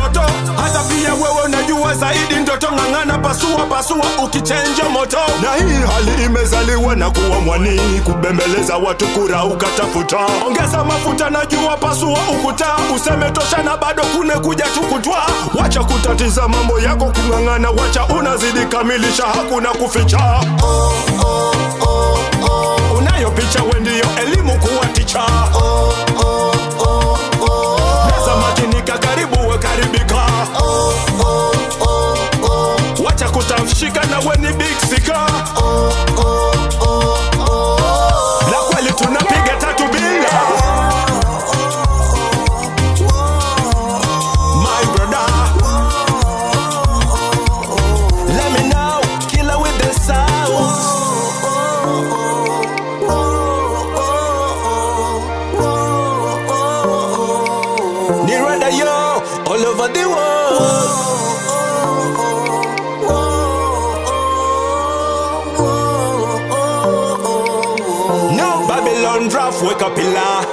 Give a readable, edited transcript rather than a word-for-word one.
mtoto. Hata pia wewe unajua zaidi ndoto, ng'ang'ana pasua pasua ukichenja moto. Na hii hali imezaliwa na kuwa mwani, kubembeleza watu kura ukatafuta. Ongeza mafuta najua pasua ukuta, useme tosha na bado kune kuja tukutwa. Wacha kutatiza mambo yako kung'ang'ana, wacha unazidi kamilisha hakuna kuficha. Unayo picha we ndio elimu kuwa ticha. Neza makinika karibu we karibika. Wacha kutafshika na we ni big sika. Na kweli tunapiga tatu bila. My brother, let me know, killer with the sound. Yo, all over the world. No Babylon draft, wake up pillar.